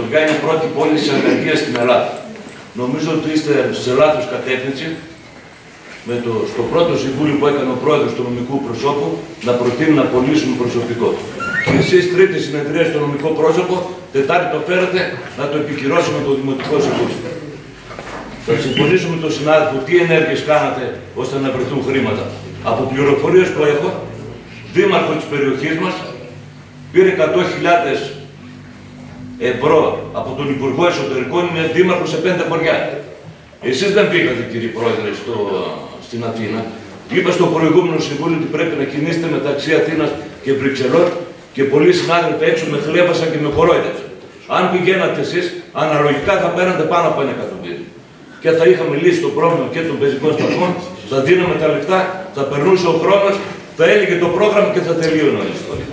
Μεσογειά είναι η πρώτη πόλη της ανεργίας στην Ελλάδα. Νομίζω ότι είστε σε λάθος κατεύθυνση στο πρώτο συμβούλιο που έκανε ο πρόεδρος του νομικού προσώπου να προτείνει να απολύσουμε προσωπικό. Και εσείς τρίτη συνεδρία στο νομικό πρόσωπο, Τετάρτη το φέρατε να το επικυρώσουμε το Δημοτικό Συμβούλιο. Θα συμφωνήσω με τον συνάδελφο τι ενέργειες κάνατε ώστε να βρεθούν χρήματα. Από πληροφορίες που έχω, δήμαρχο της περιοχής μας πήρε 100.000 ευρώ από τον Υπουργό Εσωτερικών, είναι δήμαρχο σε 5 χωριά. Εσείς δεν πήγατε, κύριε Πρόεδρε, στην Αθήνα. Είπα στο προηγούμενο συμβούλιο ότι πρέπει να κινήσετε μεταξύ Αθήνας και Βρυξελών και πολλοί συνάδελφοι έξω με χλέβασαν και με κορόιδευσαν. Αν πηγαίνατε εσείς, αναλογικά θα παίρνατε πάνω από 1 εκατομμύριο. Και θα είχαμε λύσει το πρόβλημα και των πεζικών σταθμών, θα δίναμε τα λεφτά, θα περνούσε ο χρόνος, θα έλεγε το πρόγραμμα και θα τελείωνε όλη η ιστορία.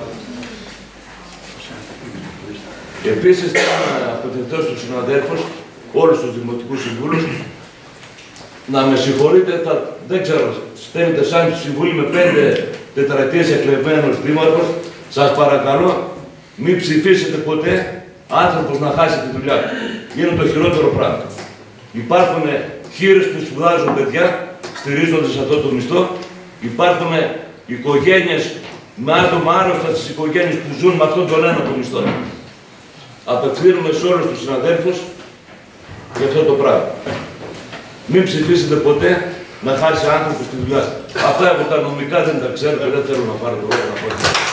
Επίσης, θέλω να απευθυνθώ στους συναδέλφους, όλους τους δημοτικούς συμβούλους, να με συγχωρείτε, δεν ξέρω, στέλνετε σαν συμβούλοι με 5 τετραετίες εκλεγμένος δήμαρχος, σας παρακαλώ, μην ψηφίσετε ποτέ άνθρωπος να χάσει τη δουλειά του. Είναι το χειρότερο πράγμα. Υπάρχουν χείρες που σπουδάζουν παιδιά, στηρίζονται σε αυτό το μισθό. Υπάρχουν οικογένειες με άτομα άρρωστα στις οικογένειες που ζουν με αυτόν τον ένα το μισθό. Απευθύνουμε σε όλους τους συναδέλφους για αυτό το πράγμα. Μην ψηφίσετε ποτέ να χάσει άνθρωπος τη δουλειά. Αυτά από τα νομικά δεν τα ξέρω και δεν θέλω να πάρω το λόγο να πω.